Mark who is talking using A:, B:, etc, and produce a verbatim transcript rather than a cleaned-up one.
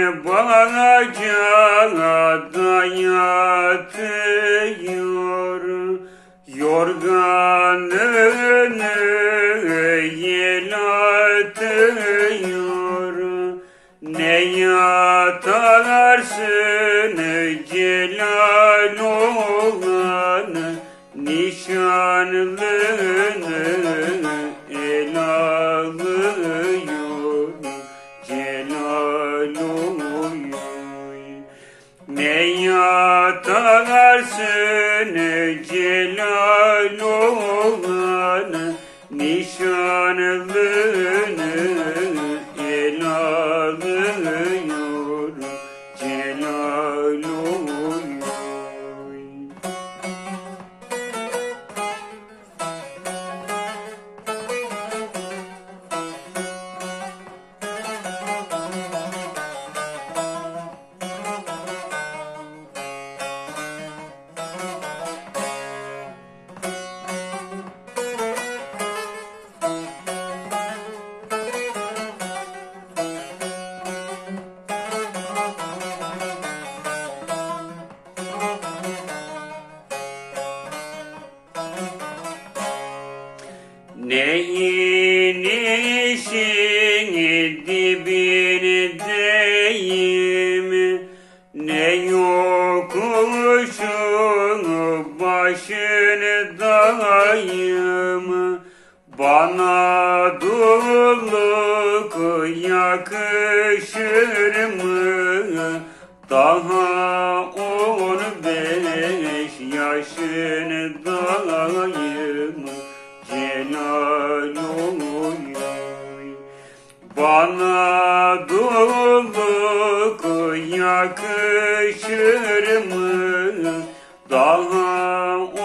A: bacada yatıyor, yorganını yel atıyor. Ne yatarsın celal olan, nişanlını el alıyor, celal oluyor. Ne yatarsın celal olan, nişanlını el alıyor, celal oluyor. Neyin işin dibindeyim, ne yokuşun başındayım. Bana dulluk yakışır mı? Daha on beş yaşındayım, celal oluyor. Bana dulluk yakışır mı? Daha